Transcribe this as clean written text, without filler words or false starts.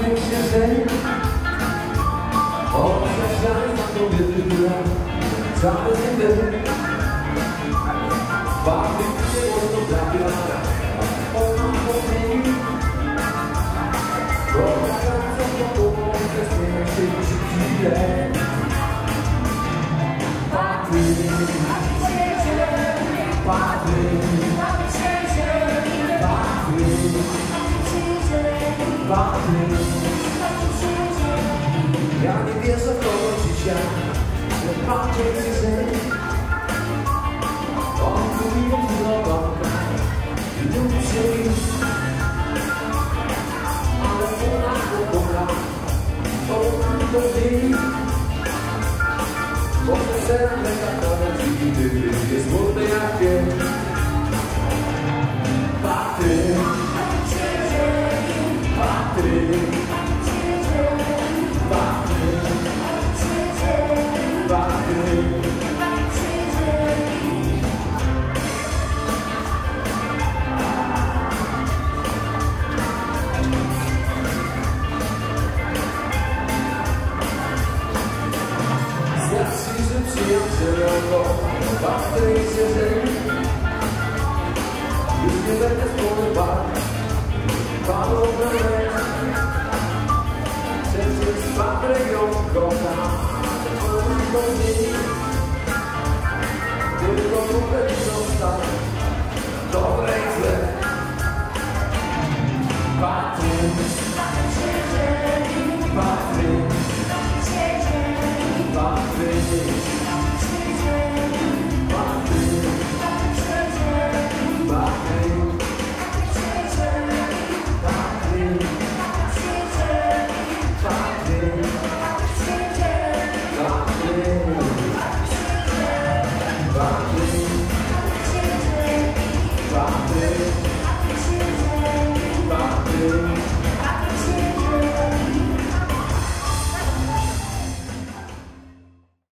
kieszeni. Oświadczamy za kobiety, która cały dzień bawi się fotografia, ona pomyli. Pokażąca fotografia, zmienia się chwilę. Patry, ja nie wierzę w kogo dzisiaj, że patrzę dzisiaj. On mówi o chwilową i lubi się iść, ale ona pokocha, ona to zmieni. Może serce tak nawet nigdy jest smutne jak pień. Patry, patry, patry, patry. Patry i siedzenie, już nie będę społywać, padło na ręce. Przecież Patryk ją kocha, ona go zmieni, tylko numer został.